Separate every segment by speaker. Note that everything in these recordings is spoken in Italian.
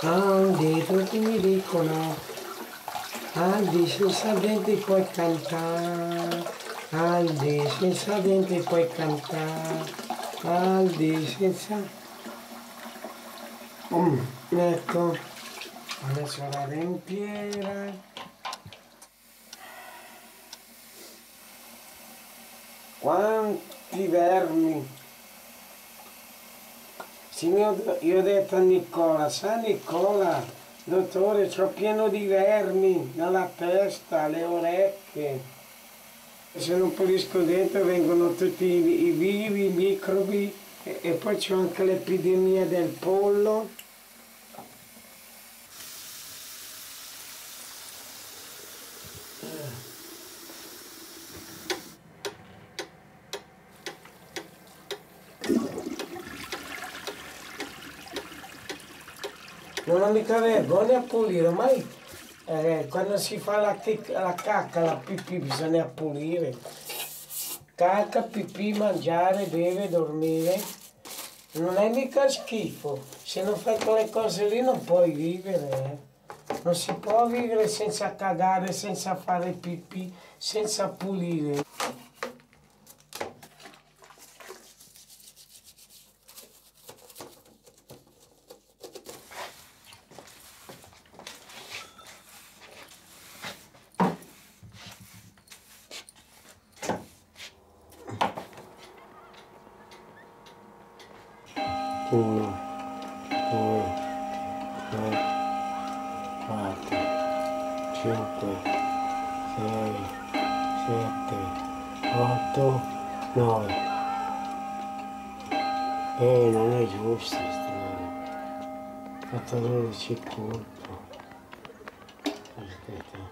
Speaker 1: Aldi, tutti mi dicono, Aldi senza denti puoi cantare, Aldi senza denti puoi cantare, Aldi senza... ecco, adesso la riempiera. Quanti vermi! Signor, io ho detto a Nicola, sa Nicola, dottore, c'ho pieno di vermi nella testa, le orecchie. Se non pulisco dentro vengono tutti i vivi, i microbi e poi c'ho anche l'epidemia del pollo. Non ho mica vergogna a pulire, ormai quando si fa la cacca, la pipì bisogna pulire. Cacca, pipì, mangiare, bere, dormire. Non è mica schifo. Se non fai quelle cose lì non puoi vivere. Non si può vivere senza cagare, senza fare pipì, senza pulire. Uno, due, tre, quattro, cinque, sei, sette, otto, nove. Non è giusto, ho fatto 12 colpo. Aspetta.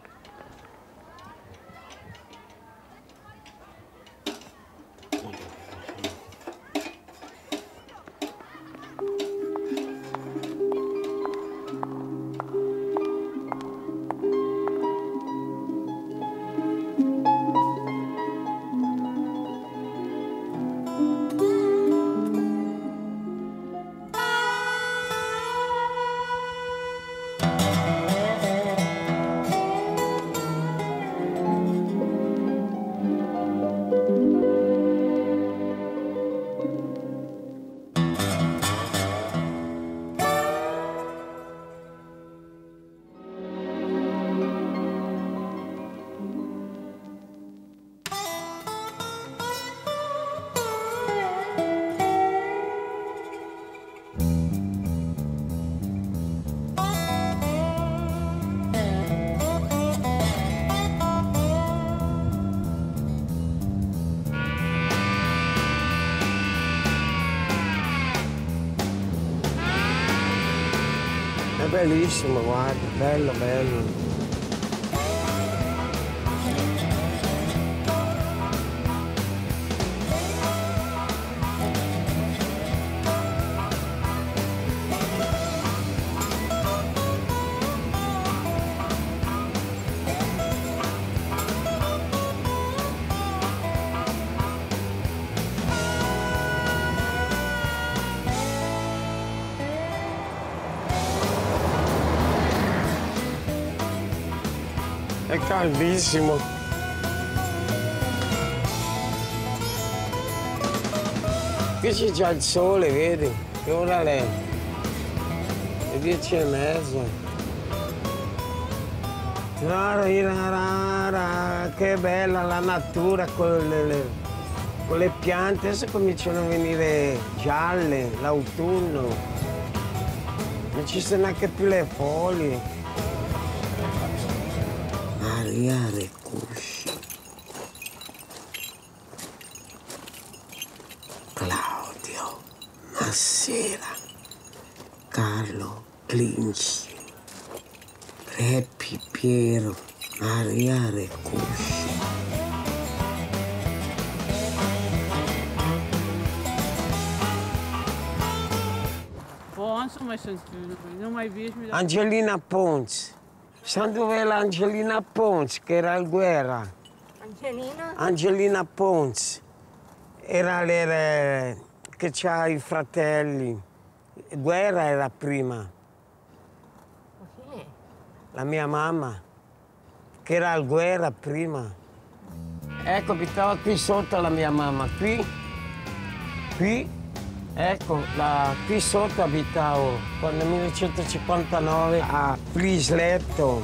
Speaker 1: È bellissimo, guarda, bello, bello. È caldissimo. Qui c'è già il sole, vedi? Che ora è? Le 10:30. Che bella la natura con le piante. Adesso cominciano a venire gialle, l'autunno. Non ci sono neanche più le foglie. Maria Recusci, Claudio Massera, Carlo Clinci, Reppi Piero, Maria Recusci. Angelina Ponce. Sai dov'è l'Angelina Ponce, che era al guerra?
Speaker 2: Angelina?
Speaker 1: Angelina Ponce. Era che c'ha i fratelli. Guerra era prima. la mia mamma, che era al guerra prima. Ecco, abitava qui sotto la mia mamma, qui, ecco, qui sotto abitavo, nel 1959 a Frisletto.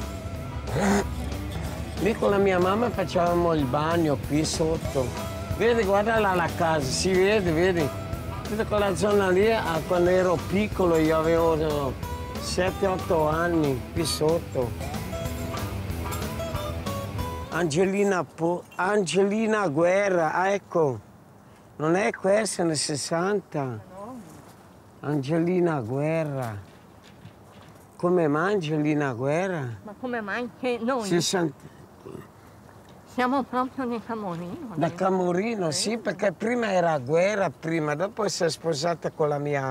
Speaker 1: Lì con la mia mamma facevamo il bagno qui sotto. Vedi, guarda là la casa, si vede, vedi? Tutta quella zona lì, quando ero piccolo, io avevo 7-8 anni, qui sotto. Angelina Guerra, ecco. Non è questa, nel 60. No. Angelina Guerra. Come mai Angelina Guerra?
Speaker 2: Ma come mai che noi?
Speaker 1: 60.
Speaker 2: Siamo proprio di Camorino.
Speaker 1: Da Camorino, sì, perché prima era Guerra, dopo si è sposata con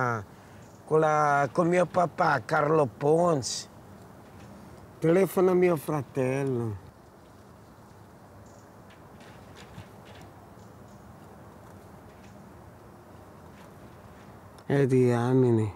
Speaker 1: con mio papà, Carlo Pons. Telefono a mio fratello. E diamine.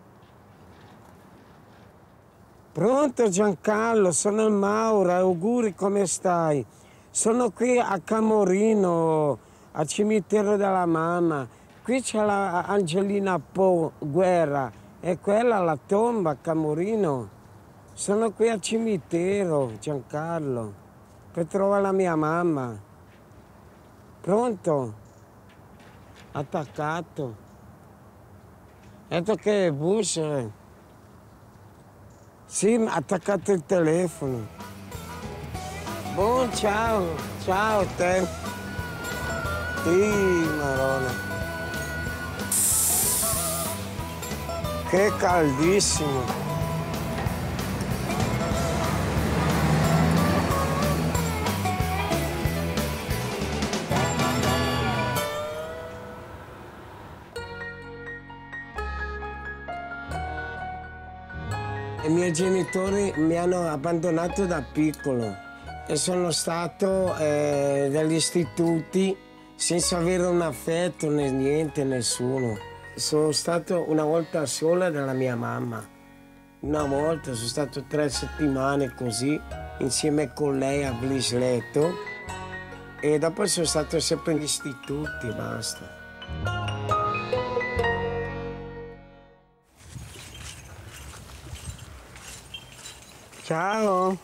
Speaker 1: Pronto Giancarlo, sono il Maura, auguri, come stai? Sono qui a Camorino, al cimitero della mamma. Qui c'è la Angelina Guerra, e quella la tomba a Camorino. Sono qui al cimitero, Giancarlo, per trovare la mia mamma. Pronto? Attaccato. Ecco che bus. Sì, mi ha attaccato il telefono. Buon ciao, ciao te. Marona. Che caldissimo. I miei genitori mi hanno abbandonato da piccolo e sono stato dagli istituti senza avere un affetto né niente, nessuno. Sono stato una volta sola dalla mia mamma. Una volta, sono stato 3 settimane così, insieme con lei a Blisletto, e dopo sono stato sempre negli istituti, basta. Ciao.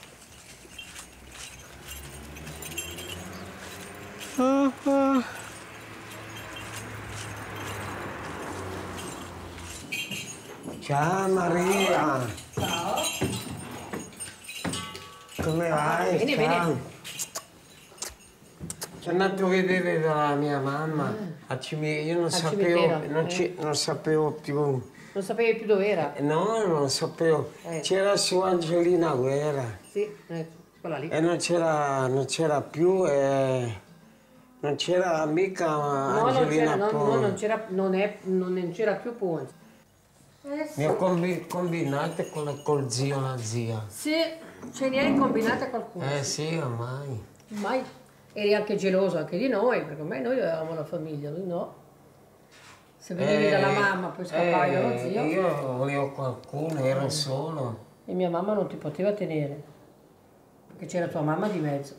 Speaker 1: Ciao Maria.
Speaker 2: Ciao.
Speaker 1: Come vai?
Speaker 2: Bene,
Speaker 1: Ciao.
Speaker 2: bene.
Speaker 1: Sono andato a vedere la mia mamma io non sapevo, non sapevo più.
Speaker 2: Non sapevi più dove era?
Speaker 1: No, non sapevo. C'era su Angelina Guerra.
Speaker 2: Sì, quella lì.
Speaker 1: E non c'era più, non c'era mica Angelina
Speaker 2: non c'era più Ponzi. Sì.
Speaker 1: Ne ho combinate col zio e la zia.
Speaker 2: Sì, ce ne hai combinate qualcuno.
Speaker 1: Sì, ormai.
Speaker 2: Ormai eri anche geloso anche di noi, perché ormai noi avevamo una famiglia, lui no. Se venivi dalla mamma, poi scappavi dallo zio.
Speaker 1: Io volevo qualcuno, ero solo.
Speaker 2: E mia mamma non ti poteva tenere, perché c'era tua mamma di mezzo.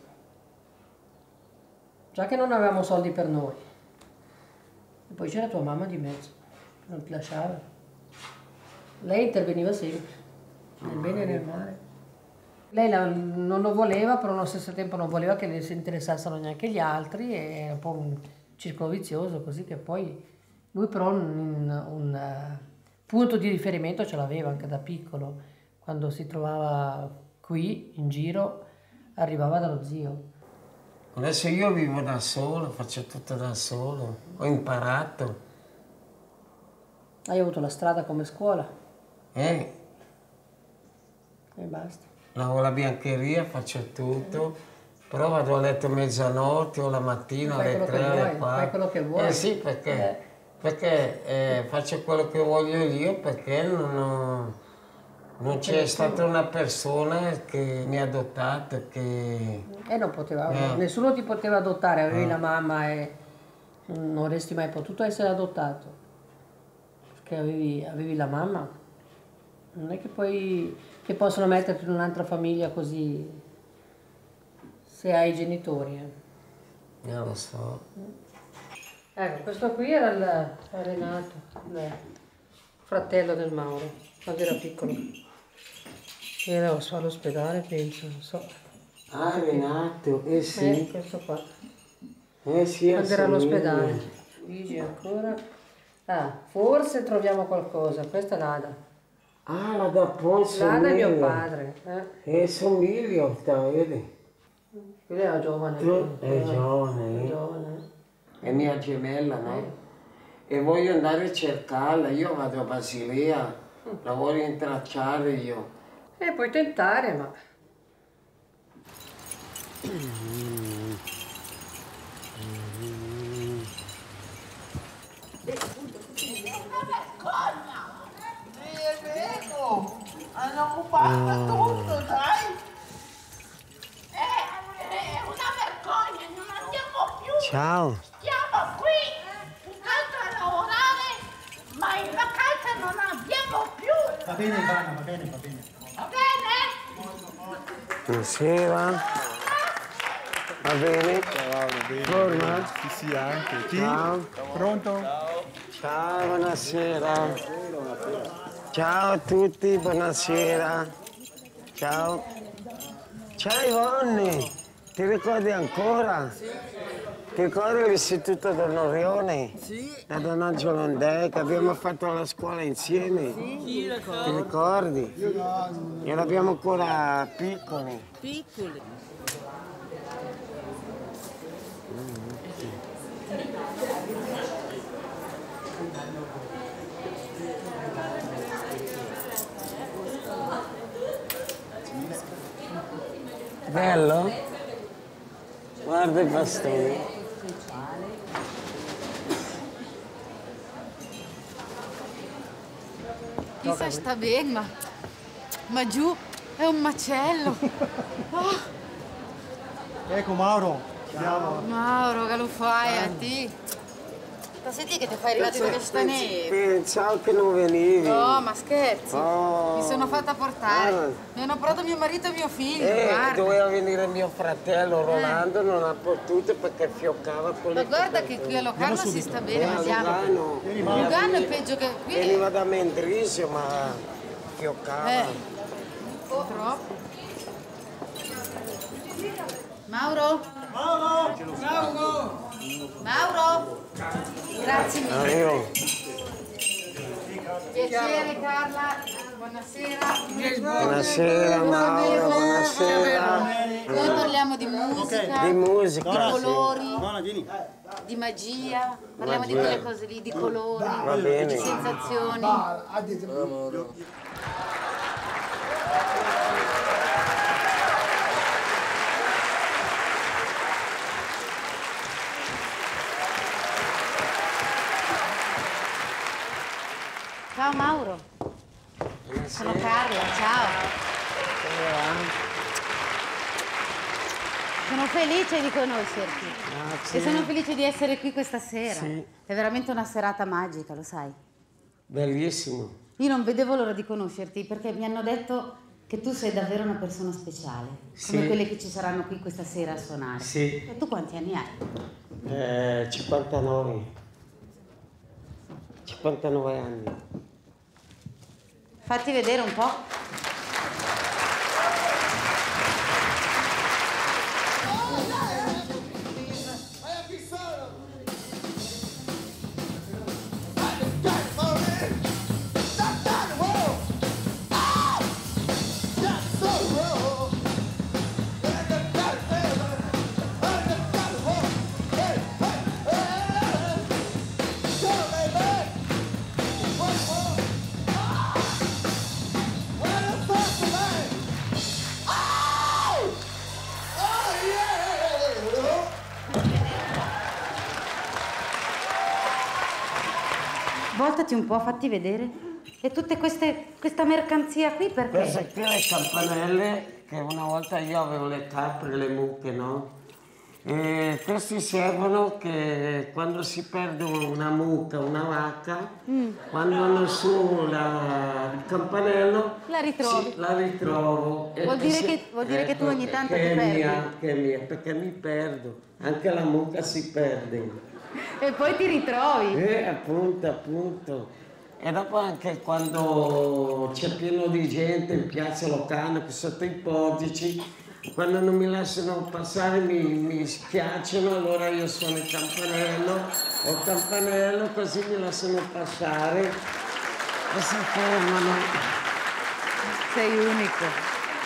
Speaker 2: Già che non avevamo soldi per noi. E poi c'era tua mamma di mezzo, che non ti lasciava. Lei interveniva sempre, nel bene e nel male. Lei non lo voleva, però allo stesso tempo non voleva che le si interessassero neanche gli altri, e un po' un circolo vizioso, così che poi lui però un punto di riferimento ce l'aveva anche da piccolo. Quando si trovava qui, in giro, arrivava dallo zio.
Speaker 1: Adesso io vivo da solo, faccio tutto da solo, ho imparato.
Speaker 2: Hai avuto la strada come scuola? E basta.
Speaker 1: Lavoro alla biancheria, faccio tutto, però vado a letto a mezzanotte o la mattina alle 3, alle 4.
Speaker 2: Fai quello che vuoi.
Speaker 1: Sì, perché faccio quello che voglio io, perché non c'è stata una persona che mi ha adottato, che...
Speaker 2: non poteva, nessuno ti poteva adottare, avevi la mamma e non avresti mai potuto essere adottato, perché avevi la mamma. Non è che poi che possono metterti in un'altra famiglia così, se hai i genitori.
Speaker 1: Io lo so.
Speaker 2: Ecco, questo qui era il Renato, il fratello del Mauro, quando era piccolo. Era all'ospedale, penso, non so.
Speaker 1: Ah, Renato, eh sì.
Speaker 2: Questo qua.
Speaker 1: Sì,
Speaker 2: Quando era all'ospedale. Luigi ancora. Ah, forse troviamo qualcosa. Questa è l'Ada.
Speaker 1: Ah, la da Ponzo.
Speaker 2: L'Ada è mio padre.
Speaker 1: Somiglio, vedi?
Speaker 2: Lui era giovane.
Speaker 1: È giovane.
Speaker 2: È giovane.
Speaker 1: È mia gemella, no? E voglio andare a cercarla, io vado a Basilea, la voglio intracciare io.
Speaker 2: Puoi tentare, ma...
Speaker 3: È vero, hanno occupato tutto, sai? È una vergogna, non andiamo più.
Speaker 1: Ciao.
Speaker 3: Stiamo qui, in casa a lavorare, ma in vacanza non andiamo più.
Speaker 4: Va bene Ivana, va bene, va bene.
Speaker 3: Va bene?
Speaker 1: Buonasera. Va bene?
Speaker 5: Ciao, va bene.
Speaker 1: Forma?
Speaker 5: Sì, anche. Chi?
Speaker 1: Ciao.
Speaker 5: Pronto?
Speaker 1: Ciao, buonasera. Ciao a tutti, buonasera. Ciao. Ciao Ivonne, ti ricordi ancora? Sì. Ti ricordi l'istituto Don Orione? Sì. Da Don Angelo Ondè, che abbiamo fatto la scuola insieme? Sì, ti ricordi? Sì. E l'abbiamo ancora piccoli.
Speaker 6: Piccoli.
Speaker 1: Bello? Guarda i bastoni.
Speaker 6: Chissà sta bene, ma giù è un macello. Oh,
Speaker 4: Ecco Mauro, andiamo.
Speaker 6: Mauro, che lo fai a te? Ma senti che ti fai arrivati da questa neve?
Speaker 1: Pensavo che non venivi.
Speaker 6: No, ma scherzi.
Speaker 1: Oh.
Speaker 6: Mi sono fatta portare. Mi hanno portato mio marito e mio figlio, guarda.
Speaker 1: Doveva venire mio fratello Rolando, non ha potuto perché fioccava con le
Speaker 6: Ma guarda che qui a Locarno si sta bene, andiamo.
Speaker 1: Lugano.
Speaker 6: Lugano è peggio che qui.
Speaker 1: Veniva da Mendrisio, ma fioccava.
Speaker 6: Troppo. Mauro? Mauro? Grazie mille.
Speaker 1: Arrivo.
Speaker 6: Piacere Carla, buonasera.
Speaker 1: Buonasera Mauro, buonasera.
Speaker 6: Noi parliamo di musica,
Speaker 1: Di musica.
Speaker 6: di colori,
Speaker 4: Nonna, vieni.
Speaker 6: di magia, parliamo di quelle cose lì, di colori,
Speaker 1: Va bene.
Speaker 6: di sensazioni. Ciao Mauro, sono Carla, ciao. Sono felice di conoscerti
Speaker 1: Grazie.
Speaker 6: e sono felice di essere qui questa sera.
Speaker 1: Sì.
Speaker 6: È veramente una serata magica, lo sai.
Speaker 1: Bellissimo.
Speaker 6: Io non vedevo l'ora di conoscerti perché mi hanno detto che tu sei davvero una persona speciale, come
Speaker 1: Sì.
Speaker 6: quelle che ci saranno qui questa sera a suonare.
Speaker 1: Sì.
Speaker 6: E tu quanti anni hai?
Speaker 1: 59. 59 anni.
Speaker 6: Fatti vedere un po'. Voltati un po', fatti vedere. E tutte questa mercanzia qui perché?
Speaker 1: Queste qui le campanelle, che una volta io avevo le capre, le mucche, no? Questi servono che quando si perde una mucca, una vacca, quando hanno su il campanello,
Speaker 6: La ritrovi.
Speaker 1: sì, la ritrovo.
Speaker 6: Vuol dire che tu ogni tanto ti
Speaker 1: che è
Speaker 6: perdi.
Speaker 1: mia, che è mia, perché mi perdo. Anche la mucca si perde.
Speaker 6: E poi ti ritrovi.
Speaker 1: Appunto. E dopo anche quando c'è pieno di gente in piazza Locarno, che sotto i portici, quando non mi lasciano passare mi schiacciano, allora io suono il campanello, così mi lasciano passare e si fermano.
Speaker 6: Sei unico.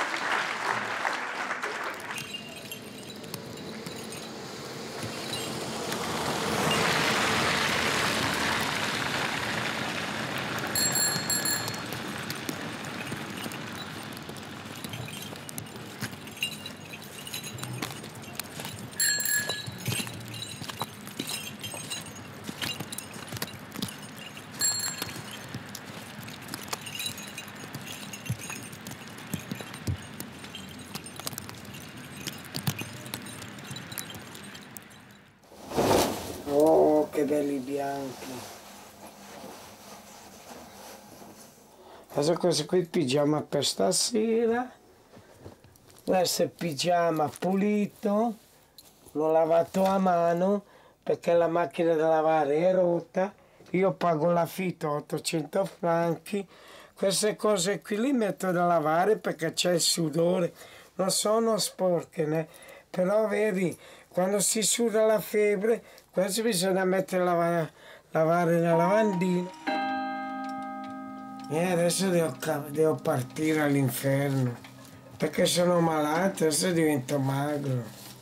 Speaker 1: Oh, che belli bianchi. Questo qui è il pigiama per stasera. Questo è il pigiama pulito, l'ho lavato a mano perché la macchina da lavare è rotta. Io pago l'affitto 800 franchi. Queste cose qui li metto da lavare perché c'è il sudore. Non sono sporche, né? Però vedi, quando si suda la febbre, questo bisogna mettere a lavare nella lavandina. E adesso devo partire all'inferno, perché sono malato, adesso divento magro.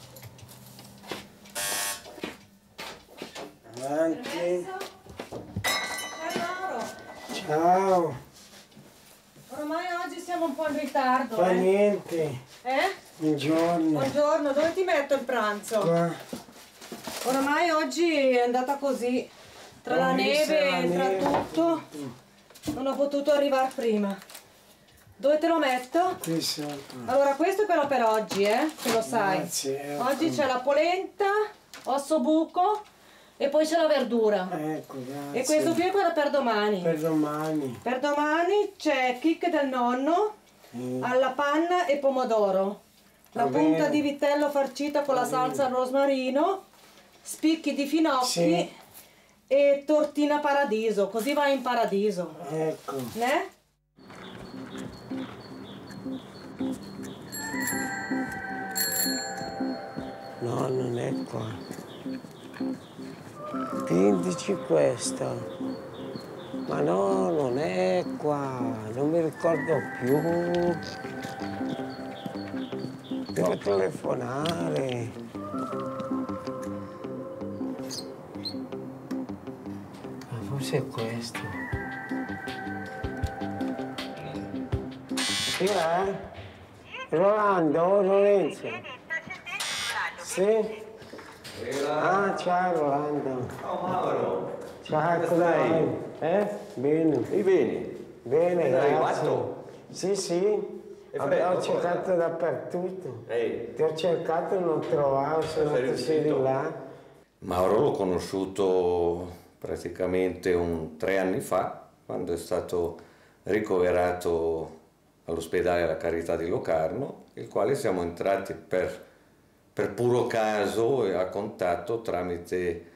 Speaker 1: Avanti. Ciao.
Speaker 2: Ormai oggi siamo un po' in ritardo,
Speaker 1: Fa niente. Buongiorno.
Speaker 2: Buongiorno, dove ti metto il pranzo?
Speaker 1: Qua.
Speaker 2: Oramai oggi è andata così, tra la neve e tra tutto, non ho potuto arrivare prima. Dove te lo metto?
Speaker 1: Qui sotto.
Speaker 2: Allora, questo è quello per oggi, che lo sai.
Speaker 1: Grazie,
Speaker 2: Oggi c'è la polenta, osso buco e poi c'è la verdura.
Speaker 1: Ecco, grazie.
Speaker 2: E questo qui è quello per domani.
Speaker 1: Per domani.
Speaker 2: Per domani c'è chicche del nonno alla panna e pomodoro. La
Speaker 1: Va
Speaker 2: punta
Speaker 1: bene.
Speaker 2: di vitello farcita con la salsa al rosmarino, spicchi di finocchi
Speaker 1: Sì.
Speaker 2: e tortina paradiso, così vai in paradiso.
Speaker 1: Ecco.
Speaker 2: Ne?
Speaker 1: No, non è qua. Indici questo. Ma no, non è qua. Non mi ricordo più. Devo telefonare. Ma forse è questo. Chi è? Rolando? Lorenzo? Sì? Ah, ciao Rolando.
Speaker 7: Ciao Mauro.
Speaker 1: Ciao,
Speaker 7: Come
Speaker 1: come
Speaker 7: stai?
Speaker 1: vai? Bene.
Speaker 7: E bene.
Speaker 1: Bene,
Speaker 7: Sei
Speaker 1: grazie.
Speaker 7: arrivato?
Speaker 1: Sì, sì.
Speaker 7: È
Speaker 1: Ho
Speaker 7: freddo,
Speaker 1: cercato dappertutto.
Speaker 7: Ehi.
Speaker 1: Ti ho cercato e non trovavo, sono
Speaker 7: Sei
Speaker 1: andato di
Speaker 7: riuscito?
Speaker 1: là.
Speaker 7: Mauro l'ho conosciuto praticamente 3 anni fa, quando è stato ricoverato all'ospedale alla Carità di Locarno, il quale siamo entrati per puro caso e a contatto tramite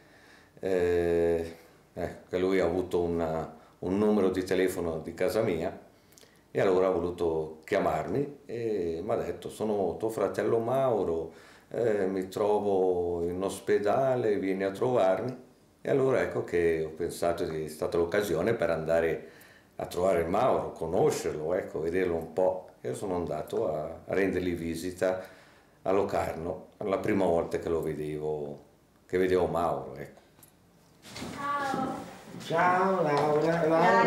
Speaker 7: che lui ha avuto un numero di telefono di casa mia e allora ha voluto chiamarmi e mi ha detto: sono tuo fratello Mauro, mi trovo in ospedale, vieni a trovarmi. E allora ecco che ho pensato che è stata l'occasione per andare a trovare Mauro, conoscerlo, ecco, vederlo un po'. Io sono andato a rendergli visita a Locarno, la prima volta che vedevo Mauro, ecco.
Speaker 1: Ciao Laura.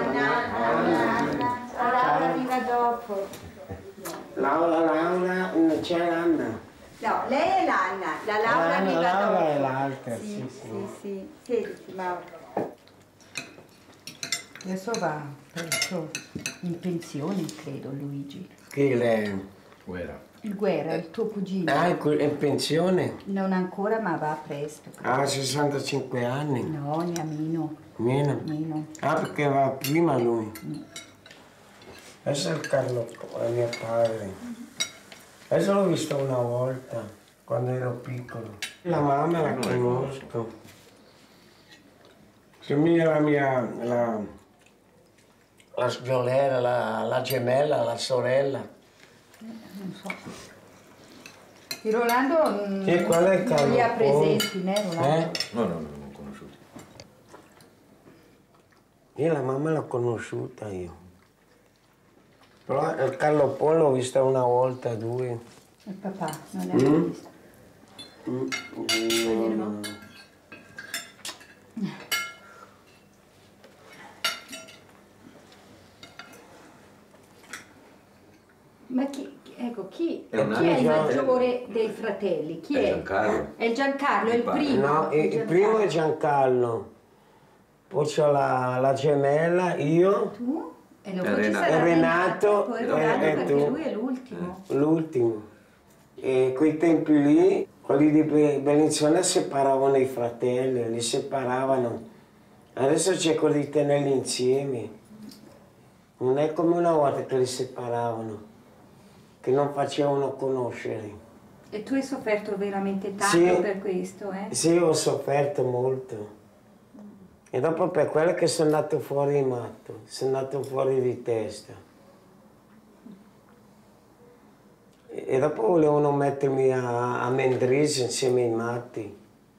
Speaker 8: Laura arriva dopo.
Speaker 1: Laura, c'è l'Anna.
Speaker 8: No, lei è l'Anna, la Laura arriva
Speaker 1: Laura
Speaker 8: dopo.
Speaker 1: è l'altra,
Speaker 8: Sì,
Speaker 1: sì.
Speaker 8: sì. Siediti, Mauro.
Speaker 2: Adesso va, penso, in pensione, credo, Luigi.
Speaker 1: Chi lei?
Speaker 7: Guerra.
Speaker 8: Il Guerra, il tuo cugino.
Speaker 1: Ah, è in pensione?
Speaker 8: Non ancora, ma va presto.
Speaker 1: Ha 65 anni?
Speaker 8: No, ne ha meno.
Speaker 1: Meno?
Speaker 8: Meno.
Speaker 1: Ah, perché va prima lui? Adesso è il Carlo, mio padre. Adesso l'ho visto una volta, quando ero piccolo. La mamma la conosco. Somiglia la sghiolera, la gemella, la sorella.
Speaker 8: Non so. Di Rolando
Speaker 1: E qual è il
Speaker 8: non li ha
Speaker 1: Carlo?
Speaker 8: presenti, né Rolando?
Speaker 7: No, non conosciuti.
Speaker 1: Io la mamma l'ho conosciuta io. Però il Carlo Polo l'ho vista una volta, due.
Speaker 8: Il papà non ne ha visto. Ma chi è il maggiore dei fratelli? Chi è?
Speaker 7: Giancarlo.
Speaker 8: È il Giancarlo, è il primo.
Speaker 1: No, il primo è Giancarlo. Poi c'ho la gemella, io,
Speaker 8: Tu? E dopo
Speaker 7: Renato.
Speaker 8: ci sarà
Speaker 1: Renato,
Speaker 8: poi Rolando
Speaker 1: e
Speaker 8: perché
Speaker 1: tu.
Speaker 8: lui è l'ultimo.
Speaker 1: l'ultimo. E quei tempi lì, quelli di Bellinzona separavano i fratelli, li separavano. Adesso cerco di tenerli insieme. Non è come una volta che li separavano, che non facevano conoscere.
Speaker 8: E tu hai sofferto veramente tanto
Speaker 1: Sì.
Speaker 8: per questo, eh?
Speaker 1: Sì, ho sofferto molto. E dopo per quello che sono andato fuori di matto, sono andato fuori di testa. E dopo volevano mettermi a Mendrisio insieme ai matti.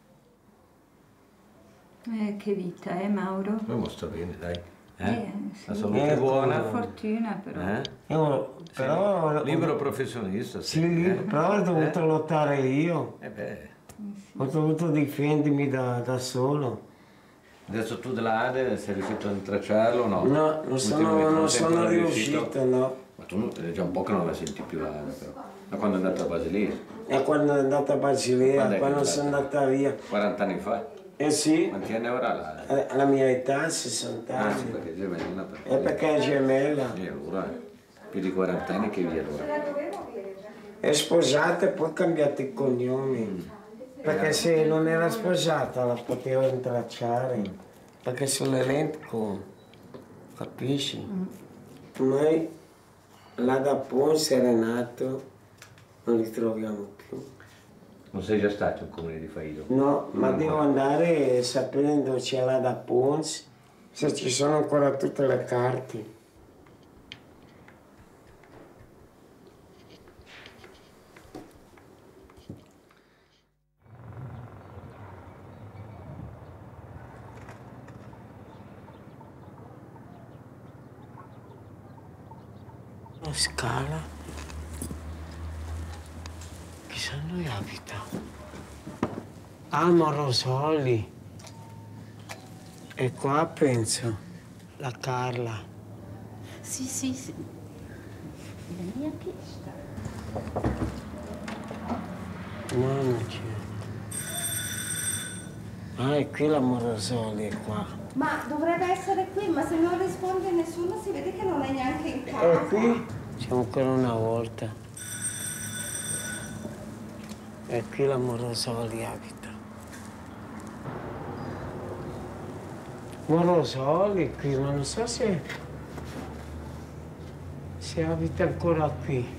Speaker 8: Che vita, Mauro?
Speaker 7: Ma sta bene, dai.
Speaker 8: Sì.
Speaker 7: La salute buona.
Speaker 8: Fortuna però.
Speaker 1: Io, però,
Speaker 7: Libero professionista.
Speaker 1: sì, però ho dovuto lottare io. Ho dovuto difendermi da solo.
Speaker 7: Adesso tu della Ade sei riuscito a intracciarlo o no?
Speaker 1: No, non sono riuscito, no.
Speaker 7: Ma tu è già un po' che non la senti più la Ade, però. Da quando è andata a Basilea?
Speaker 1: E quando è andata a Basilea,
Speaker 7: Quando è che
Speaker 1: quando
Speaker 7: è
Speaker 1: sono
Speaker 7: andata?
Speaker 1: andata via.
Speaker 7: 40 anni fa?
Speaker 1: Eh sì,
Speaker 7: Quanti anni avrà la Ade?
Speaker 1: alla mia età, 60
Speaker 7: Ah, sì,
Speaker 1: anni.
Speaker 7: perché è gemella.
Speaker 1: È perché è gemella.
Speaker 7: E allora, più di 40 anni che via allora.
Speaker 1: È sposata e poi ha cambiato i cognomi. Perché se non era sposata la potevo intracciare. Perché sull'elenco, capisci? Noi là da Ponce e Renato non li troviamo più.
Speaker 7: Non sei già stato in comune di Faido?
Speaker 1: No, ma devo andare sapendo c'è là da Ponce, se ci sono ancora tutte le carte. La scala? Chissà dove abita. Ah, Morosoli. E qua penso, la Carla.
Speaker 8: Sì. La mia pista.
Speaker 1: No, non c'è. Ah, è qui la Morosoli, è qua.
Speaker 9: Ma dovrebbe essere qui, ma se non risponde nessuno si vede che non è neanche in casa.
Speaker 1: È qui? C'è ancora una volta. E qui la Morosoli abita. Morosoli qui, ma non so se abita ancora qui.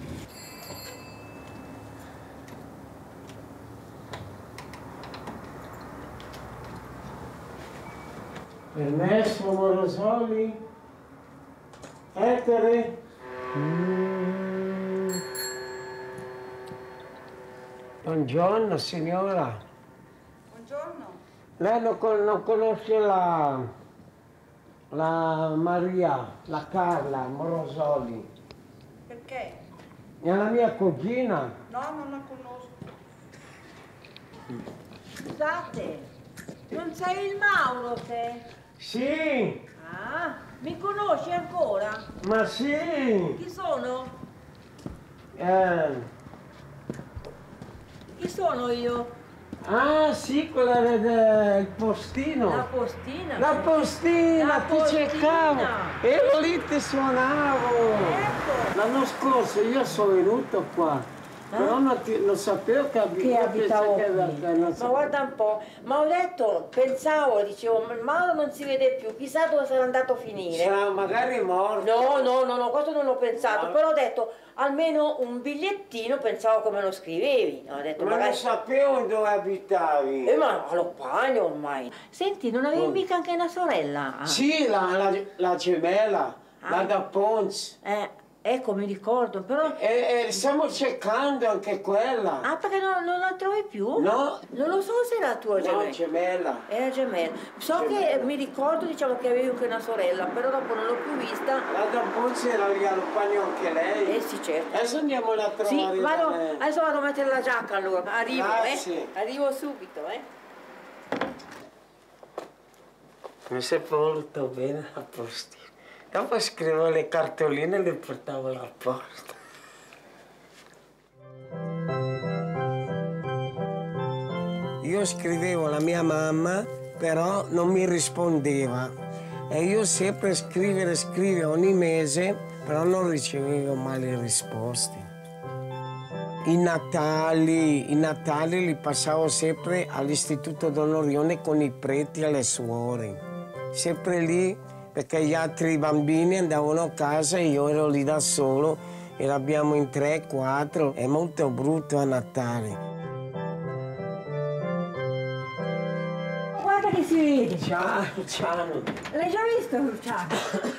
Speaker 1: Permesso, Morosoli? Etere? Buongiorno, signora.
Speaker 9: Buongiorno.
Speaker 1: Lei non conosce la Maria, la Carla Morosoli?
Speaker 9: Perché?
Speaker 1: È la mia cugina.
Speaker 9: No, non la conosco. Scusate, non sei il Mauro te?
Speaker 1: Sì,
Speaker 9: Ah, mi conosci ancora?
Speaker 1: ma sì.
Speaker 9: Chi sono?
Speaker 1: Eh,
Speaker 9: Chi sono io?
Speaker 1: Ah sì, quella del postino.
Speaker 2: La postina.
Speaker 1: La postina, ti cercavo. Ero lì, ti suonavo.
Speaker 2: Ecco.
Speaker 1: L'anno scorso io sono venuto qua. Però non sapevo che
Speaker 2: abitavo qui.
Speaker 1: Ma
Speaker 2: Ma guarda un po', ma ho detto, pensavo, dicevo, Mauro non si vede più, chissà dove sarà andato a finire.
Speaker 1: Sarà magari morto.
Speaker 2: No, questo non l'ho pensato, però ho detto, almeno un bigliettino, pensavo come lo scrivevi. Ho detto,
Speaker 1: Ma
Speaker 2: magari...
Speaker 1: non sapevo dove abitavi.
Speaker 2: Ma lo pagno ormai. Senti, non avevi mica anche una sorella?
Speaker 1: Sì, la gemella, la da Ponz.
Speaker 2: Ecco, mi ricordo, però...
Speaker 1: Stiamo cercando anche quella.
Speaker 2: Ah, perché non la trovi più?
Speaker 1: No.
Speaker 2: Non lo so se era la tua gemella.
Speaker 1: No, gemella.
Speaker 2: Era gemella. So che mi ricordo, diciamo, che avevi anche una sorella, però dopo non l'ho più vista.
Speaker 1: La da Ponz era lì allo bagno anche lei.
Speaker 2: Sì, certo.
Speaker 1: Adesso andiamo a trovare.
Speaker 2: Sì, adesso vado a mettere la giacca allora. Arrivo,
Speaker 1: Grazie.
Speaker 2: Arrivo subito,
Speaker 1: Mi sei voluto bene a postino. Dopo scrivevo le cartoline e le portavo alla porta. Io scrivevo alla mia mamma, però non mi rispondeva. E io sempre scrivere ogni mese, però non ricevevo mai le risposte. I Natali li passavo sempre all'Istituto D'Onorione con i preti e le suore. Sempre lì, perché gli altri bambini andavano a casa e io ero lì da solo e l'abbiamo in 3-4. È molto brutto a Natale.
Speaker 8: Guarda che si vede.
Speaker 1: Ciao, Luciano.
Speaker 8: L'hai già visto, Luciano?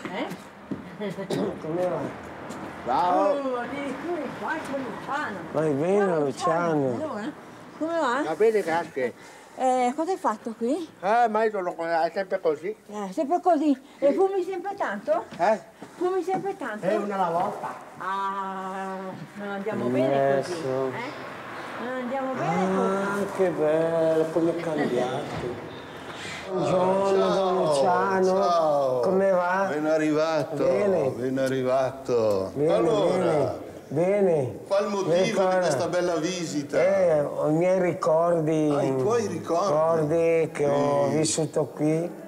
Speaker 1: Come va?
Speaker 8: Ciao. Addirittura qua c'è Luciano.
Speaker 1: Vai bene, Luciano?
Speaker 8: Allora, come va?
Speaker 10: Va bene, grazie.
Speaker 8: Cosa hai fatto qui?
Speaker 10: Ma io sono sempre così.
Speaker 8: Sempre così. E fumi sempre tanto? Fumi sempre tanto?
Speaker 10: Una alla volta.
Speaker 8: Ah, non andiamo bene così. Non andiamo bene così.
Speaker 1: Che bello, come è cambiato. Buongiorno, Don Luciano.
Speaker 11: Ciao.
Speaker 1: Come va?
Speaker 11: Ben arrivato.
Speaker 1: Bene.
Speaker 11: Ben arrivato.
Speaker 1: Bene,
Speaker 11: allora,
Speaker 1: bene.
Speaker 11: qual motivo di questa bella visita?
Speaker 1: Ho i miei ricordi.
Speaker 11: I tuoi ricordi?
Speaker 1: Che ho vissuto qui.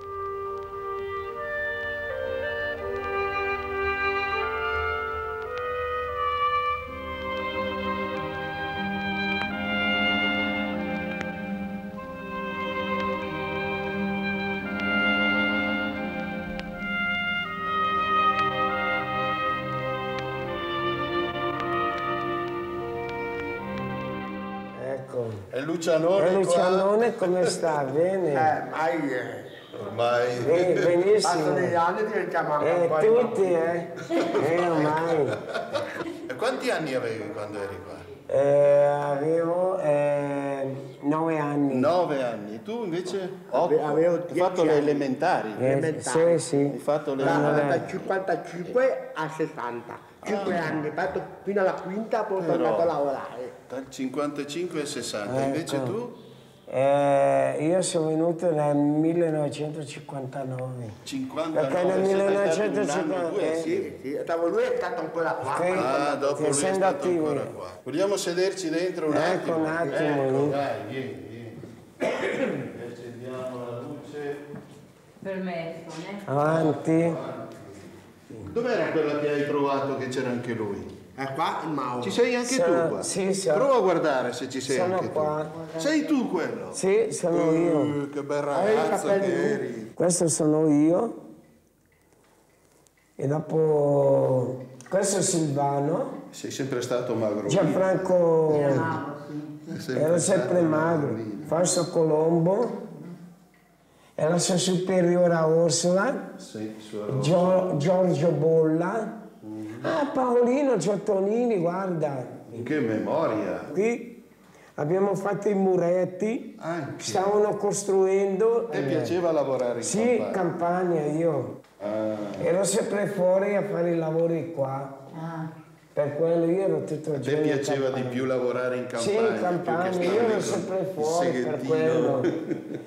Speaker 11: E Lucianone?
Speaker 1: E Lucianone come sta? Bene?
Speaker 11: Ormai.
Speaker 1: Benissimo.
Speaker 10: Passano gli anni diventiamo anche un po'
Speaker 1: tutti, ormai.
Speaker 11: E quanti anni avevi quando eri qua?
Speaker 1: Avevo 9 anni.
Speaker 11: 9 anni. Tu invece?
Speaker 10: Avevo
Speaker 11: Hai fatto le elementari?
Speaker 1: Sì, sì.
Speaker 11: Hai fatto le
Speaker 10: dal 55 a 60. 5 anni, fatto fino alla quinta, poi sono andato a lavorare.
Speaker 11: Dal 55 al 60. Invece tu?
Speaker 1: Io sono venuto nel 1959.
Speaker 11: 59.
Speaker 1: Perché nel 1959
Speaker 10: Sì, dopo lui è stato ancora qua.
Speaker 11: Dopo lui è stato ancora qua. Vogliamo sederci dentro un attimo?
Speaker 1: Ecco un attimo.
Speaker 11: Ecco, dai, vieni. Accendiamo la luce.
Speaker 8: Per me,
Speaker 1: Avanti.
Speaker 11: Dov'era quella che hai trovato che c'era anche lui?
Speaker 10: È qua il Mauro.
Speaker 11: Ci sei anche tu qua?
Speaker 1: Sì.
Speaker 11: Prova a guardare se ci sei
Speaker 1: Sono
Speaker 11: anche
Speaker 1: qua.
Speaker 11: tu. Sei tu quello?
Speaker 1: Sì, sono io.
Speaker 11: Che bel ragazzo che eri.
Speaker 1: Questo sono io. E dopo... Questo è Silvano.
Speaker 11: Sei sempre stato magro.
Speaker 1: Gianfranco... Ero sempre magro. Fausto Colombo. Era la sua superiora Orsola.
Speaker 11: Sì,
Speaker 1: Giorgio Bolla. Paolino Giottonini, guarda.
Speaker 11: Che memoria.
Speaker 1: Qui abbiamo fatto i muretti.
Speaker 11: Anche.
Speaker 1: Stavano costruendo.
Speaker 11: Ti piaceva lavorare in campagna?
Speaker 1: Sì, campagna io. Ero sempre fuori a fare i lavori qua. Per quello io ero tutto il giorno.
Speaker 11: Ti piaceva di più lavorare in campagna?
Speaker 1: Sì, in campagna, io ero sempre fuori per quello.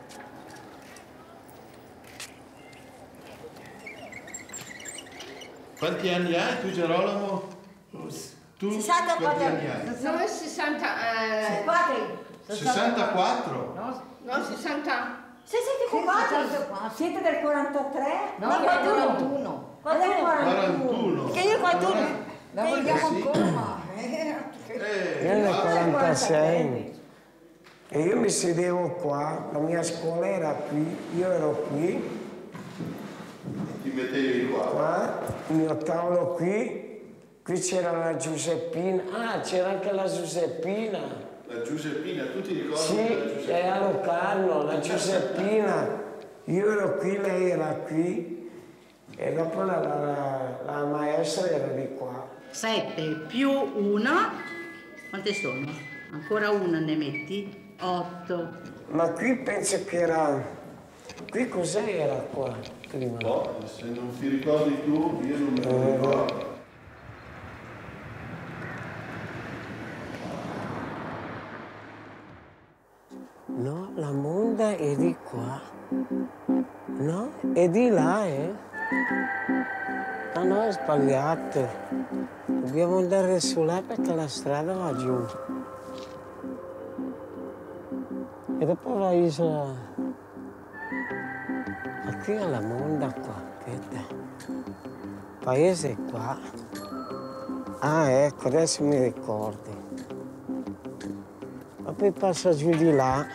Speaker 11: Quanti anni hai tu, Gerolamo? Tu
Speaker 8: 64
Speaker 11: quanti anni hai?
Speaker 9: Noi 60
Speaker 8: Guardi,
Speaker 11: 64?
Speaker 3: No, 60.
Speaker 8: Se siete qua, siete del 43?
Speaker 2: No,
Speaker 8: del
Speaker 2: 41.
Speaker 11: 41.
Speaker 8: Che io 41. La vogliamo ancora.
Speaker 1: Io nel 46. E io mi sedevo qua, la mia scuola era qui, io ero qui.
Speaker 11: Ti mettevi
Speaker 1: Qua, il mio tavolo qui, qui c'era la Giuseppina. Ah, c'era anche la Giuseppina.
Speaker 11: La Giuseppina, tu ti ricordi?
Speaker 1: Sì, a Locarno, la Giuseppina. Io ero qui, lei era qui e dopo la maestra era di qua.
Speaker 12: 7 più 1, quante sono? Ancora una ne metti? 8.
Speaker 1: Ma qui penso che era... Qui cos'era qua prima?
Speaker 11: No, se non ti ricordi tu, io non me lo ricordo.
Speaker 1: No, la monda è di qua. No, è di là, eh? Ah no, è sbagliato. Dobbiamo andare su là perché la strada va giù. E dopo la isola... Ma qui è la monda qua, aspetta. Paese qua. Ah, ecco, adesso mi ricordo. Ma poi passa giù di là.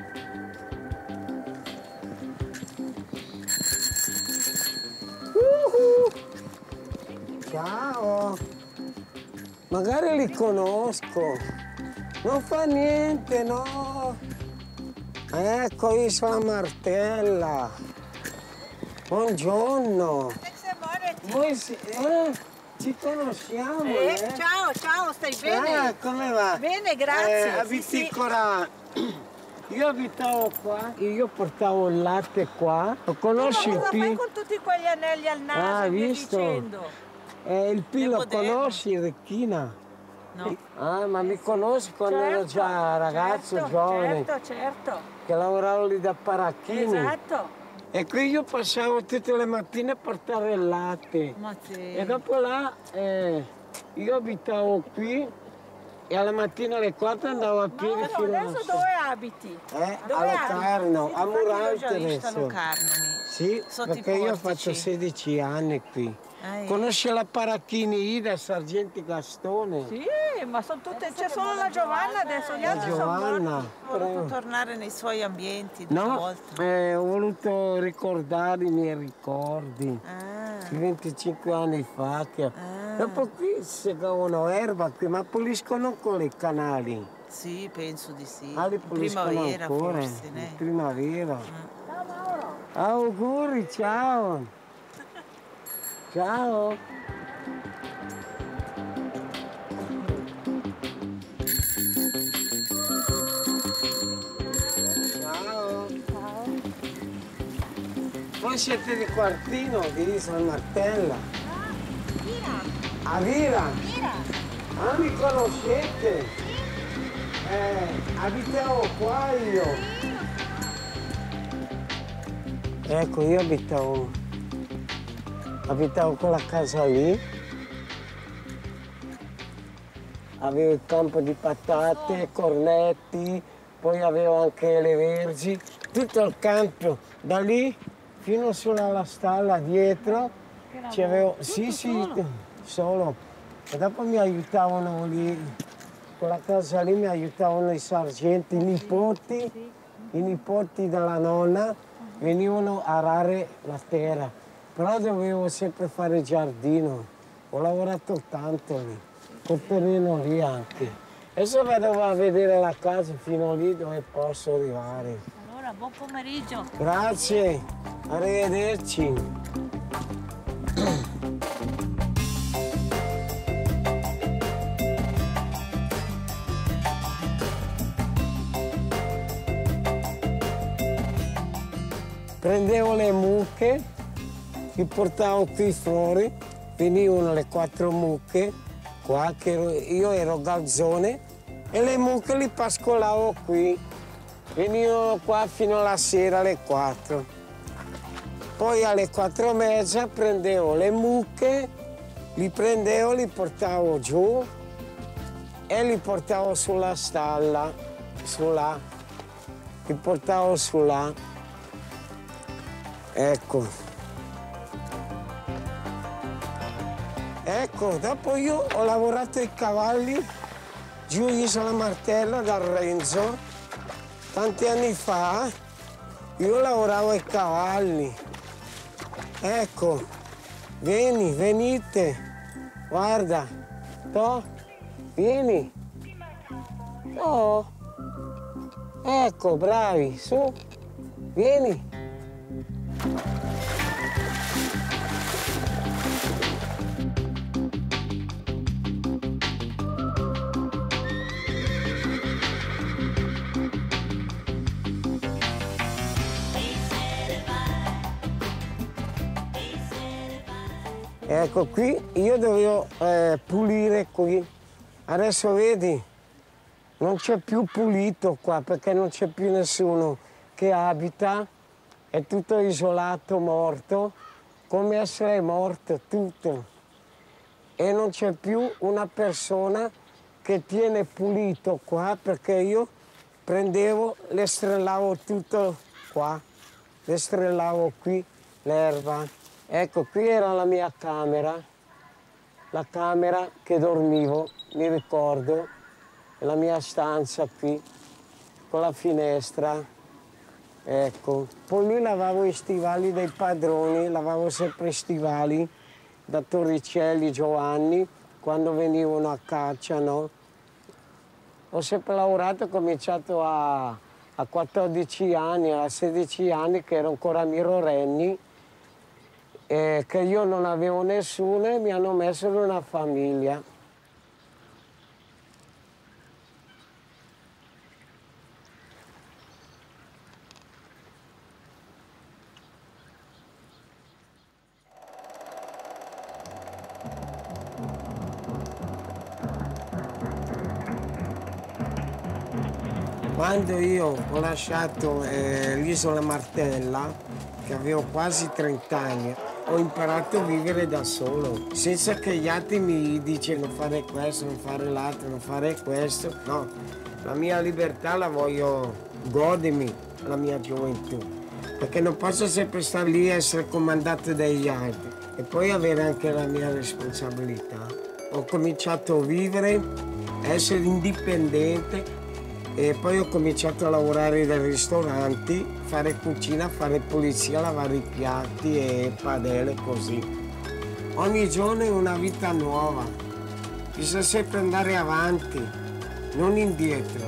Speaker 1: Ciao! Magari li conosco. Non fa niente, no? Ecco, Isola Martella. Buongiorno. Voi ci conosciamo,
Speaker 13: Ciao, stai bene?
Speaker 1: Come va?
Speaker 13: Bene, grazie.
Speaker 1: Abiti ancora... Io abitavo qua, io portavo il latte qua. Lo conosci il
Speaker 13: Cosa fai
Speaker 1: P?
Speaker 13: con tutti quegli anelli al naso?
Speaker 1: Ah,
Speaker 13: e via
Speaker 1: visto?
Speaker 13: dicendo?
Speaker 1: Il P lo
Speaker 13: moderno.
Speaker 1: conosci, Ricchina?
Speaker 13: No.
Speaker 1: Ah, ma mi conosci quando ero già ragazzo, giovane?
Speaker 13: Certo.
Speaker 1: Che lavoravo lì da Paracchini.
Speaker 13: Esatto.
Speaker 1: E qui io passavo tutte le mattine a portare il latte.
Speaker 13: Ma sì.
Speaker 1: E dopo là io abitavo qui e alla mattina alle 4 andavo a piedi fino a...
Speaker 13: Adesso dove abiti?
Speaker 1: A
Speaker 13: Dove
Speaker 1: Locarno, a Murante adesso.
Speaker 13: Locarno.
Speaker 1: Sì,
Speaker 13: Sotto i
Speaker 1: perché io
Speaker 13: portici.
Speaker 1: faccio 16 anni qui. Conosci la Paracchini Ida, Sargenti Gastone?
Speaker 13: Sì, ma sono tutte, c'è solo la Giovanna adesso, gli
Speaker 1: La
Speaker 13: altri sono
Speaker 1: Giovanna.
Speaker 13: morti. Ho voluto tornare nei suoi ambienti una
Speaker 1: No,
Speaker 13: volta.
Speaker 1: ho voluto ricordare i miei ricordi. 25 anni fa. Dopo qui segavano erba qui, ma puliscono con i canali.
Speaker 13: Sì, penso di sì.
Speaker 1: Ah, li
Speaker 13: In
Speaker 1: puliscono
Speaker 13: primavera
Speaker 1: ancora.
Speaker 13: forse, né?
Speaker 1: In primavera. Auguri, ciao. Ciao. Ciao. Voi siete di Quartino, di Isola Martella? A Vira. Ah, mi conoscete? Abitavo qua io. Ecco, io abitavo quella casa lì. Avevo il campo di patate, cornetti, poi avevo anche le vergi, tutto il campo, da lì fino sulla stalla dietro. C'avevo, sì, solo. E dopo mi aiutavano lì, quella casa lì mi aiutavano i sargenti, i nipoti della nonna venivano a arare la terra, però dovevo sempre fare giardino. Ho lavorato tanto lì, col terreno lì anche. Adesso vado a vedere la casa fino lì dove posso arrivare.
Speaker 13: Allora, buon pomeriggio.
Speaker 1: Grazie, arrivederci. Prendevo le mucche, li portavo qui fuori, venivano le 4 mucche, qua, che io ero garzone, e le mucche li pascolavo qui. Venivano qua fino alla sera alle 4. Poi alle 4:30 prendevo le mucche, li portavo giù e li portavo sulla stalla. su là, li portavo su là, ecco. Ecco, dopo io ho lavorato ai cavalli giù in Isola Martella da Renzo, tanti anni fa, io lavoravo ai cavalli. Ecco, venite, guarda, to, vieni. Oh, ecco, bravi, su, vieni. Ecco qui, io dovevo pulire qui. Adesso vedi, non c'è più pulito qua perché non c'è più nessuno che abita, è tutto isolato, morto, come essere morto, tutto. E non c'è più una persona che tiene pulito qua perché io prendevo, le strellavo tutto qua, le strellavo qui, l'erba. Ecco, qui era la mia camera, la camera che dormivo, mi ricordo, la mia stanza qui, con la finestra, ecco. Poi lì lavavo i stivali dei padroni, lavavo sempre i stivali da Torricelli, Giovanni, quando venivano a caccia, no? Ho sempre lavorato, ho cominciato a 14 anni, a 16 anni, che ero ancora minorenni, che io non avevo nessuno e mi hanno messo in una famiglia. Quando io ho lasciato l'isola Martella, che avevo quasi 30 anni, ho imparato a vivere da solo, senza che gli altri mi dicano fare questo, non fare l'altro, non fare questo. No, la mia libertà la voglio godermi, la mia gioventù, perché non posso sempre stare lì e essere comandato dagli altri e poi avere anche la mia responsabilità. Ho cominciato a vivere, a essere indipendente e poi ho cominciato a lavorare nei ristoranti, fare cucina, fare pulizia, lavare i piatti e padelle così. Ogni giorno è una vita nuova, bisogna sempre andare avanti, non indietro.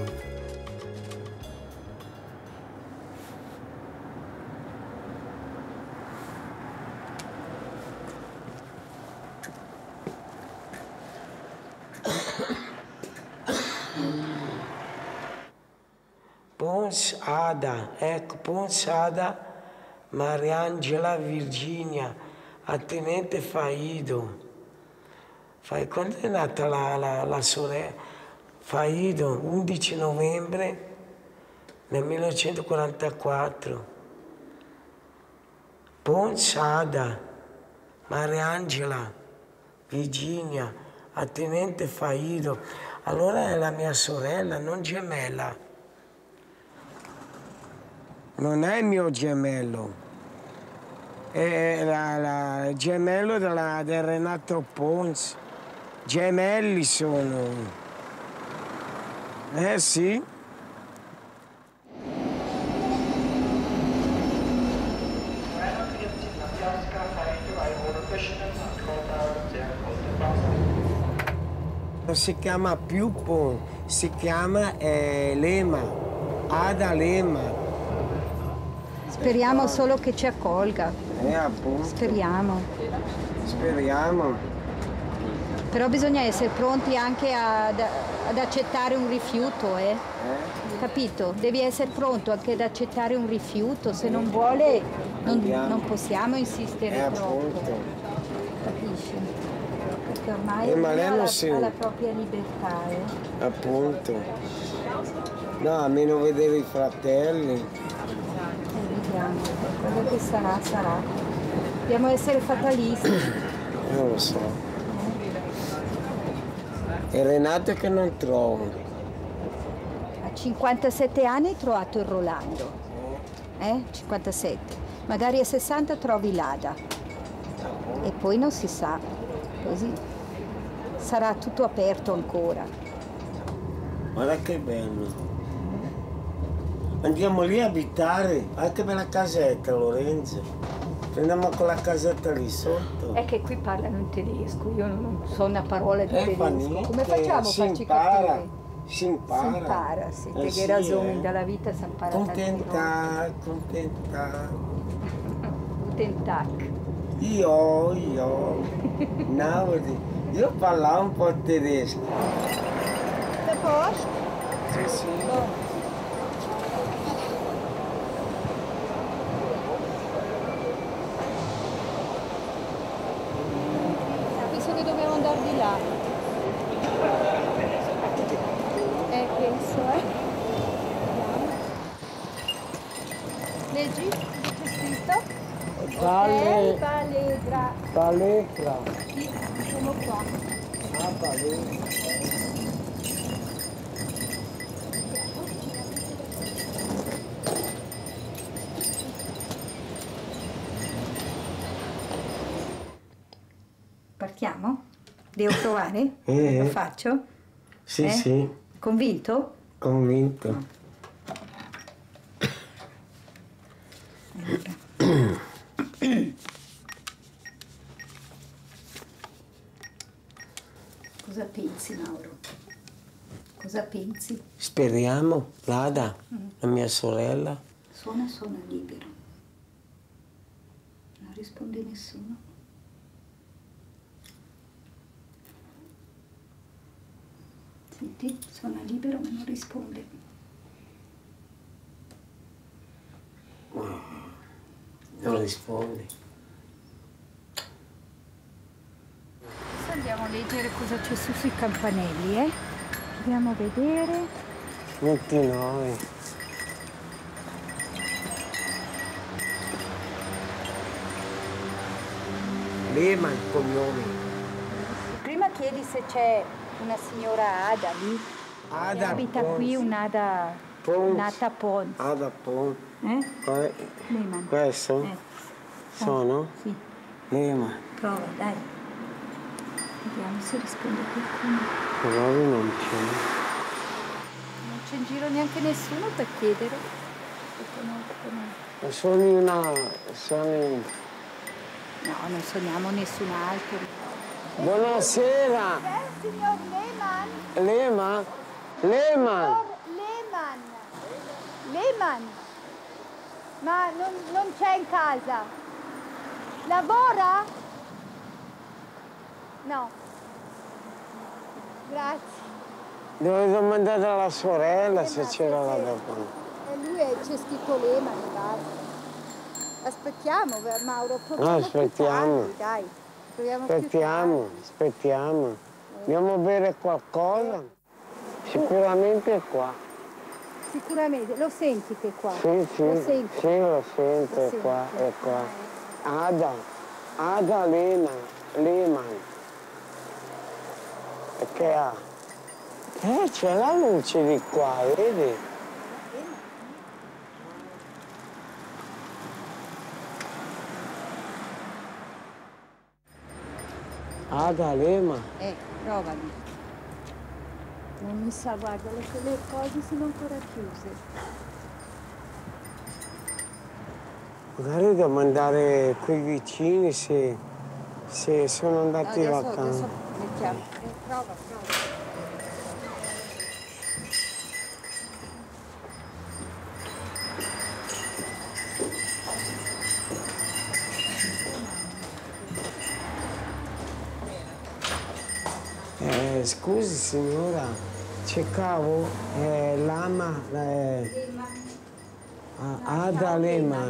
Speaker 1: Pons Ada, ecco, Pons Ada, Mariangela Virginia, Attenente Faido. Quando è nata la sorella? Faido, 11 novembre del 1944. Pons Ada, Mariangela Virginia, Attenente Faido. Allora è la mia sorella, non gemella. Non è il mio gemello, è il gemello del Renato Pons. Gemelli sono. Sì. Non si chiama più Pons, si chiama Lema, Ada Lema.
Speaker 8: Speriamo solo che ci accolga.
Speaker 1: Appunto.
Speaker 8: Speriamo.
Speaker 1: Speriamo.
Speaker 8: Però bisogna essere pronti anche ad accettare un rifiuto, Capito? Devi essere pronto anche ad accettare un rifiuto. Se non vuole, non possiamo insistere troppo. Capisci? Perché ormai ognuno ha la propria libertà,
Speaker 1: Appunto. No, almeno vedere i fratelli.
Speaker 8: Vediamo, quello che sarà, sarà. Dobbiamo essere fatalisti.
Speaker 1: Non lo so. E Renato che non trovo.
Speaker 8: 57 anni hai trovato il Rolando. 57. Magari a 60 trovi l'Ada. E poi non si sa. Così sarà tutto aperto ancora.
Speaker 1: Guarda che bello. Andiamo lì a abitare, anche per la casetta, Lorenzo. Prendiamo quella casetta lì sotto.
Speaker 8: È che qui parlano in tedesco, io non so una parola di tedesco.
Speaker 1: Niente.
Speaker 8: Come facciamo a farci capire?
Speaker 1: Si impara.
Speaker 8: Si impara, sì. Perché
Speaker 1: Sì,
Speaker 8: ragioni dalla vita si impara
Speaker 1: contenta.
Speaker 8: Guten Tag.
Speaker 1: Io. No, io parlavo un po' tedesco.
Speaker 8: Da posto?
Speaker 1: Sì.
Speaker 8: Penso che dobbiamo andare di là. Penso, Leggi? C'è scritto?
Speaker 1: Pallegra.
Speaker 8: Sì, sono qua.
Speaker 1: Pallegra.
Speaker 8: Partiamo? Devo provare? Lo faccio?
Speaker 1: Sì, sì.
Speaker 8: Convinto?
Speaker 1: Convinto.
Speaker 8: Cosa pensi, Mauro? Cosa pensi?
Speaker 1: Speriamo, l'Ada, la mia sorella.
Speaker 8: Suona libero. Non risponde nessuno. Senti, suona libero ma non risponde.
Speaker 1: Non risponde.
Speaker 8: Adesso andiamo a leggere cosa c'è sui campanelli, Dobbiamo vedere.
Speaker 1: 29. Lehmann, cognome.
Speaker 8: Prima chiedi se c'è una signora Ada lì.
Speaker 1: Ada
Speaker 8: abita
Speaker 1: Pons.
Speaker 8: qui un'Ada Pons.
Speaker 1: Ada Pons.
Speaker 8: Lehmann.
Speaker 1: Questo? Sono?
Speaker 8: Sì.
Speaker 1: Lehmann.
Speaker 8: Prova, dai. Vediamo se risponde qualcuno.
Speaker 1: Però non c'è.
Speaker 8: Non c'è in giro neanche nessuno per chiedere.
Speaker 1: Suoni
Speaker 8: No, non suoniamo nessun altro.
Speaker 1: Buonasera.
Speaker 3: Signor Lehmann.
Speaker 1: Lehmann? Lehmann.
Speaker 3: Lehmann. Ma non c'è in casa. Lavora? No. Grazie.
Speaker 1: Devo domandare alla sorella se c'era la dopo.
Speaker 3: C'è scritto Lehmann, basta. Aspettiamo, Mauro.
Speaker 1: No, aspettiamo.
Speaker 3: Tardi, dai. Proviamo più tardi.
Speaker 1: Aspettiamo. Andiamo a bere qualcosa. Sicuramente è qua.
Speaker 3: Sicuramente. Lo senti che è qua?
Speaker 1: Sì,
Speaker 3: Lo senti?
Speaker 1: Sì, lo sento, è qua, è qua. Ada Lehmann. E che ha? C'è la luce di qua, vedi? Ada Lehmann.
Speaker 8: Provali. Non mi sa, guarda, le cose sono ancora chiuse.
Speaker 1: Magari devo andare qui vicini se sono andati in vacanza.
Speaker 8: Adesso mettiamo. Prova.
Speaker 1: Scusi signora, cercavo Ada Lehmann.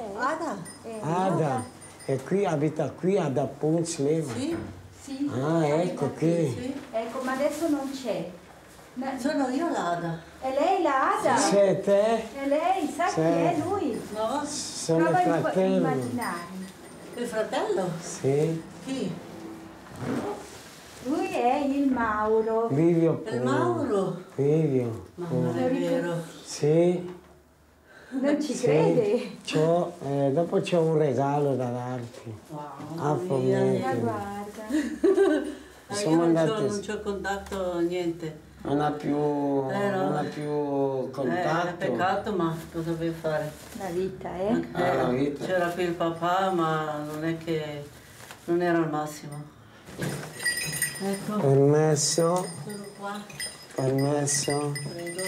Speaker 1: Ada? E qui abita qui Ada Pons Lehmann?
Speaker 12: Sì.
Speaker 1: Ah, ecco qui.
Speaker 12: Sì.
Speaker 8: Ecco, ma adesso non c'è.
Speaker 12: Sono io l'Ada.
Speaker 8: È lei la Ada?
Speaker 1: Sei te?
Speaker 8: È lei, sa chi è lui?
Speaker 12: No?
Speaker 1: Sono il
Speaker 8: Prova a
Speaker 1: fratello.
Speaker 8: immaginare.
Speaker 12: Il fratello?
Speaker 1: Sì.
Speaker 12: Chi?
Speaker 8: Lui è il Mauro.
Speaker 1: Livio pure.
Speaker 12: Il Mauro?
Speaker 1: Livio.
Speaker 12: Ma non è vero.
Speaker 1: Sì.
Speaker 8: Non ci
Speaker 1: Sì.
Speaker 8: crede?
Speaker 1: Dopo c'ho un regalo da darti.
Speaker 12: Ma
Speaker 8: guarda.
Speaker 1: Siamo
Speaker 12: io
Speaker 1: andati.
Speaker 12: non c'ho contatto, niente.
Speaker 1: Non ha più contatto.
Speaker 12: È peccato, ma cosa devo fare?
Speaker 8: La vita,
Speaker 1: la vita.
Speaker 12: C'era qui il papà, ma non è che non era il massimo. Ecco.
Speaker 1: Permesso.
Speaker 12: Sono qua.
Speaker 1: Permesso.
Speaker 12: Prego.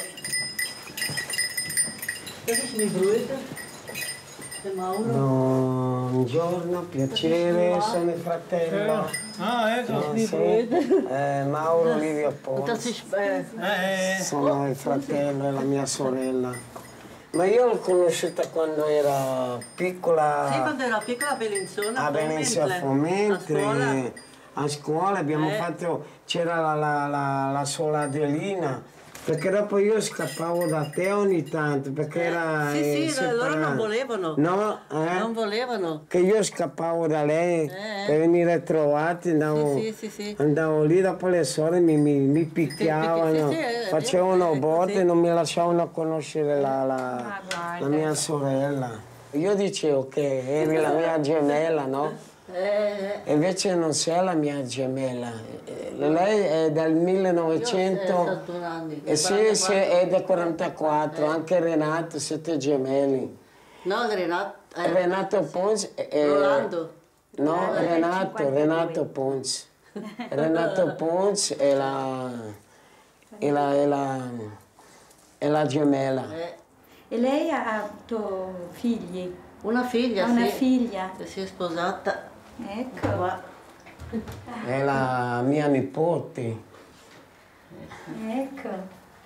Speaker 12: Cosa mi bruita? È Mauro?
Speaker 1: No, buongiorno, piacere, sono il fratello.
Speaker 5: Ah, ecco.
Speaker 1: Mauro Livio Ponzi. Sono il fratello e la mia sorella. Ma io l'ho conosciuta quando era piccola.
Speaker 12: Sì, quando era piccola a Bellinzona.
Speaker 1: A Bellinzona, a Fomentre. A scuola abbiamo fatto, c'era la sola Adelina. Perché dopo io scappavo da te ogni tanto, perché era...
Speaker 12: Sì, loro non volevano.
Speaker 1: No,
Speaker 12: Non volevano.
Speaker 1: Che io scappavo da lei per venire trovati, andavo lì, dopo le sorelle mi picchiavano, facevano botte e non mi lasciavano conoscere la mia sorella. Io dicevo che eri la mia gemella, no? E invece non sei la mia gemella. Lei è del 1900 e sì, è del 44, anche Renato, siete gemelli.
Speaker 12: No,
Speaker 1: Renato Ponzi
Speaker 12: Rolando.
Speaker 1: No, Renato Ponzi. Renato Ponzi è la gemella.
Speaker 8: E lei ha avuto figli?
Speaker 12: Una figlia,
Speaker 8: Una
Speaker 12: sì.
Speaker 8: figlia.
Speaker 12: Che si è sposata.
Speaker 8: Ecco.
Speaker 12: Qua.
Speaker 1: È la mia nipote.
Speaker 8: Ecco.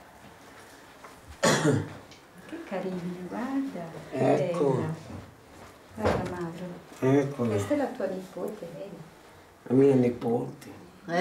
Speaker 8: Che carina, guarda.
Speaker 1: Ecco.
Speaker 8: Bella. Guarda Mauro.
Speaker 1: Eccola.
Speaker 8: Questa è la tua nipote, vedi?
Speaker 1: La mia nipote.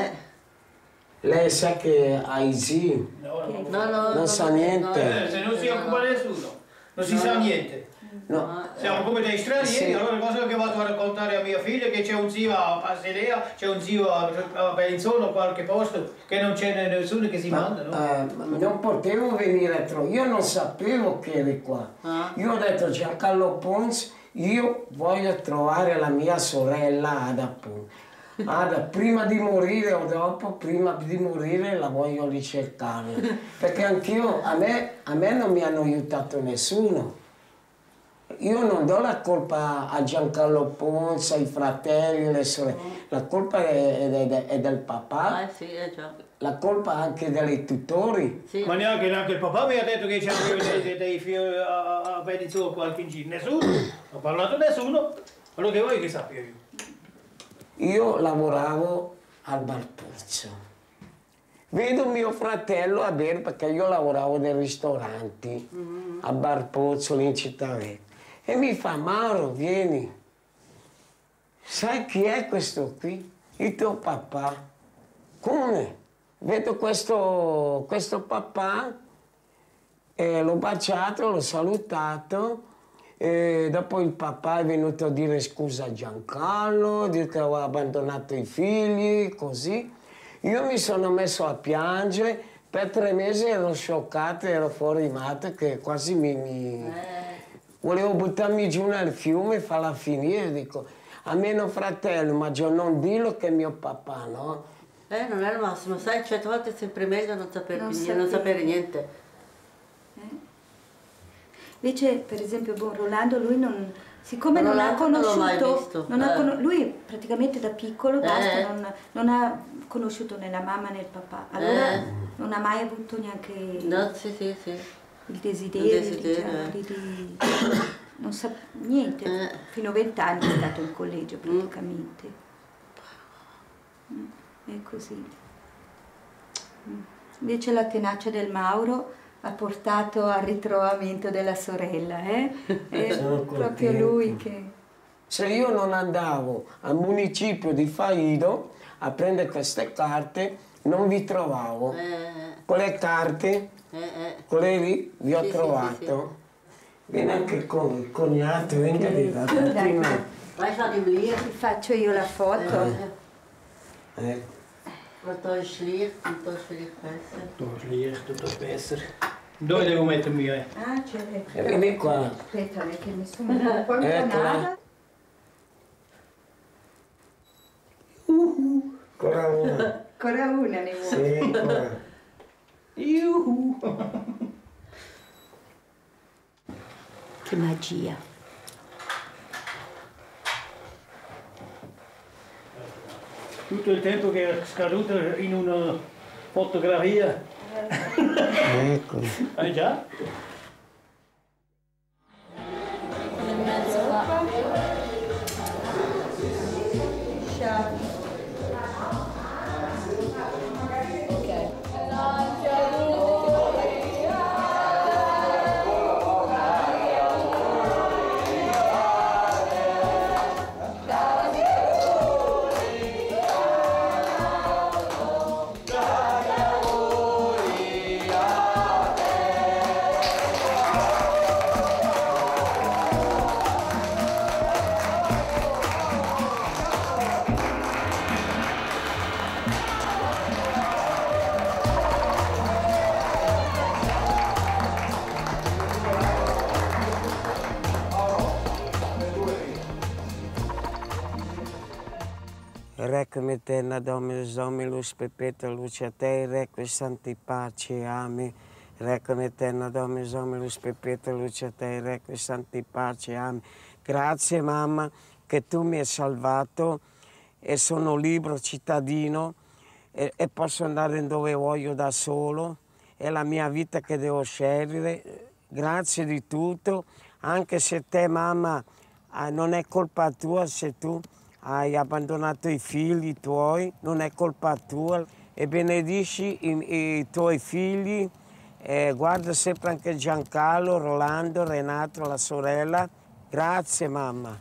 Speaker 1: Lei sa che ha i zii? Non sa niente.
Speaker 5: Se non si occupa nessuno, non si sa niente.
Speaker 1: No.
Speaker 5: Siamo come dei stranieri, allora le cose che vado a raccontare a mia figlia che c'è un zio a Basilea, c'è un zio a Bellinzona o qualche posto, che non c'è nessuno che si manda, no?
Speaker 1: Non potevo venire troppo, io non sapevo che eri qua. Io ho detto Giancarlo Ponzi, io voglio trovare la mia sorella Ada Ponzi. Ada, prima di morire o dopo, prima di morire la voglio ricercare. Perché anch'io, a me non mi hanno aiutato nessuno. Io non do la colpa a Giancarlo Ponzi, ai fratelli, alle sorelle. La colpa è del papà.
Speaker 12: Sì, già.
Speaker 1: La colpa anche dei tutori.
Speaker 12: Sì.
Speaker 5: Ma neanche il papà mi ha detto che c'erano dei figli a Bellinzona qualche in giro. Nessuno, non ha parlato nessuno. Allora che vuoi che sappia io?
Speaker 1: Io lavoravo al Bar Pozzo. Vedo mio fratello a bere, perché io lavoravo nei ristoranti, a Bar Pozzo, lì in Città Vecchia. E mi fa, Mauro, vieni. Sai chi è questo qui? Il tuo papà. Come? Vedo questo papà, l'ho baciato, l'ho salutato. E dopo il papà è venuto a dire scusa a Giancarlo, a dire che aveva abbandonato i figli, così. Io mi sono messo a piangere, per 3 mesi ero scioccato, ero fuori matto, che quasi volevo buttarmi giù nel fiume e farla finire. Dico, almeno fratello, ma non dillo che è mio papà, no?
Speaker 12: Non è il massimo, sai, certe volte è sempre meglio non sapere niente.
Speaker 8: Invece, per esempio, Rolando, lui non, siccome non ha conosciuto, lui praticamente da piccolo basta, non ha conosciuto né la mamma né il papà, allora non ha mai avuto neanche il desiderio di non sa niente, fino a 20 anni è stato in collegio praticamente. È così. Invece la tenacia del Mauro ha portato al ritrovamento della sorella, È proprio lui che...
Speaker 1: Se io non andavo al municipio di Faido a prendere queste carte, non vi trovavo. Con le carte, quelle lì, vi ho trovato. Vieni anche con il cognato, venga lì da
Speaker 12: Vai a di lì.
Speaker 8: Faccio io la foto.
Speaker 12: Toast licht und toast vielleicht besser.
Speaker 5: Das Licht und das besser. Dove devo mettermi?
Speaker 6: Ah, c'è.
Speaker 1: Vieni qua.
Speaker 6: Aspetta, che mi sono un po' intonata.
Speaker 1: Ancora una.
Speaker 6: Ancora una ne vuoi?
Speaker 1: Sì, ancora.
Speaker 6: Che magia.
Speaker 5: Tutto il tempo che è scaduto in una fotografia.
Speaker 1: Ecco.
Speaker 5: Già?
Speaker 1: Requiem eterna Dominus Dominus perpetua luce a te, requiem santi pace, amen. Requiem eterna Dominus Dominus perpetua luce a te, requiem santi pace, amen. Grazie mamma che tu mi hai salvato e sono libero cittadino e posso andare dove voglio da solo. È la mia vita che devo scegliere. Grazie di tutto, anche se te mamma non è colpa tua se tu hai abbandonato i figli tuoi, non è colpa tua, e benedici i tuoi figli, guarda sempre anche Giancarlo, Rolando, Renato, la sorella. Grazie mamma.